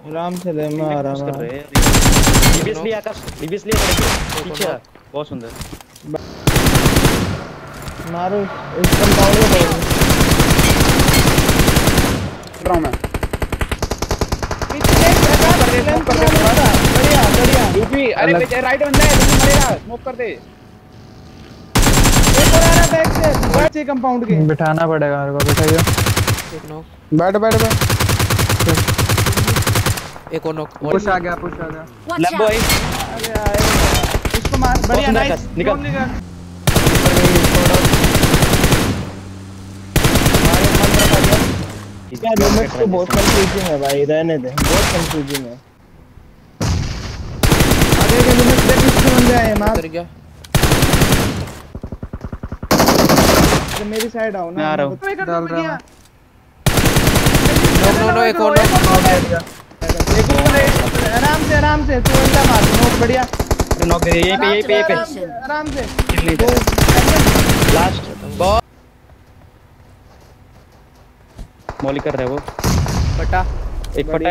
आराम से ले, मैं आ रहा हूं। डीबीएसली आकाश, डीबीएसली पीछे आ, बहुत सुंदर। मारो इस कंपाउंड में ड्रॉ में पीछे स्मोक कर दे बढ़िया बढ़िया यूपी। अरे राइट बंदा है, तुम मरेगा, स्मोक कर दे। एक और आ रहा बैक से बच्चे कंपाउंड के। बिठाना पड़ेगा मेरे को, बिठाइए। एक नॉक, बैठ बैठ बैठ। एक और नॉक। पुश आ गया, पुश आ गया। लंबो है। अरे आए इसको मार, बढ़िया नाइस। निकल क्या लिमिट तो बहुत कंफ्यूजिंग है भाई, रहने दे, बहुत कंफ्यूजिंग है। आगे के लिमिट देख किसके बंदे आए मार। उतर गया। मेरी साइड आओ ना, मैं आ रहा हूं। डाल रहा हूं। नो एक और आराम से तू अंडा मार, नॉक बढ़िया। नॉक दे, यहीं पे आराम से लास्ट बॉल मौली कर रहे वो पटा। एक पटा।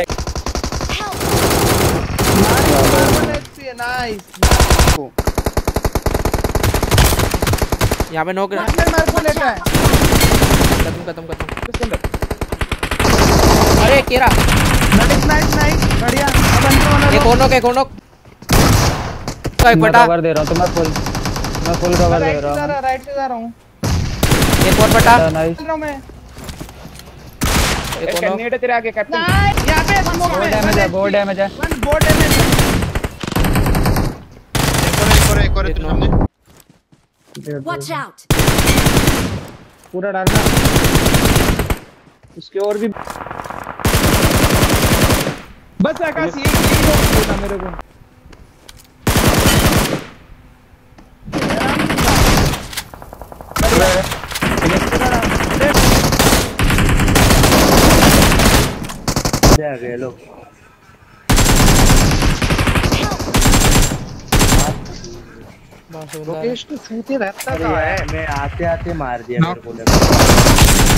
नाइस। यहाँ पे नॉक। खत्म। अरे केरा। नाइस बढ़िया। एक और नॉक, एक पटा। कवर दे रहा हूं, तो मैं फुल कवर दे रहा हूं। राइट से जा रहा हूं। एक और पटा। नाइस। एक और नॉक। नेट तेरे आगे कैप्टन। यहां पे स्मोक में डैमेज है, बहुत डैमेज है। One board damage. एक और सामने। Watch out! पूरा डालना उसके और भी। बस आकाश यही होता मेरे को। आ गए लोग। बस लोकेश तो छूते रहता है। मैं आते मार दिया मेरे को।